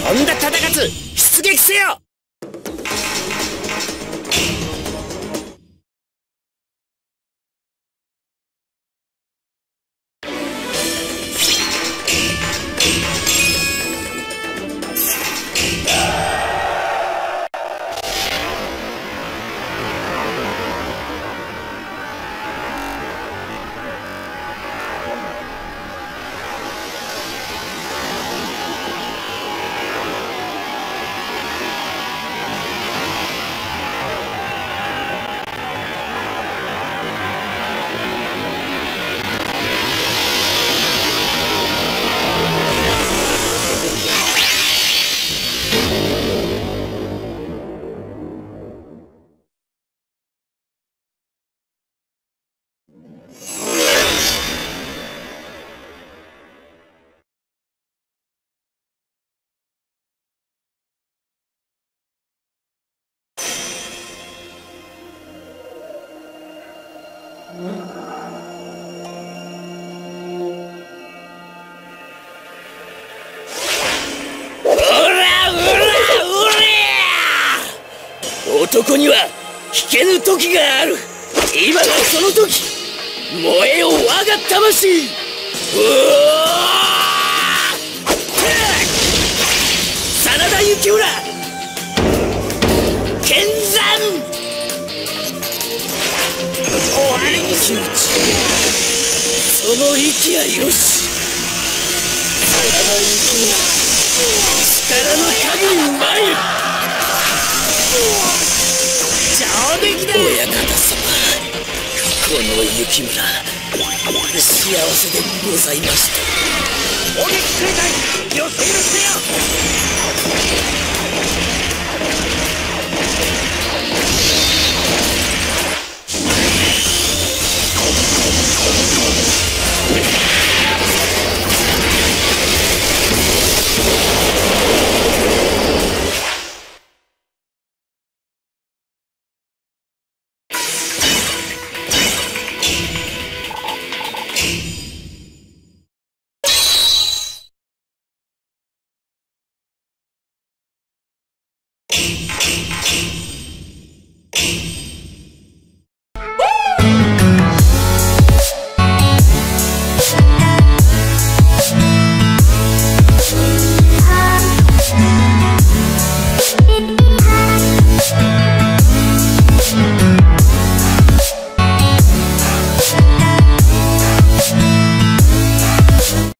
本田忠勝、出撃せよ。男には引けぬ時がある。今がその時。燃えよ我が魂。真田幸村剣山。終わりにしうち。その息はよし。真田幸村力の限りうまい。上出来だ。親方様、この雪村幸せでございました。攻撃形態気を制御してよ。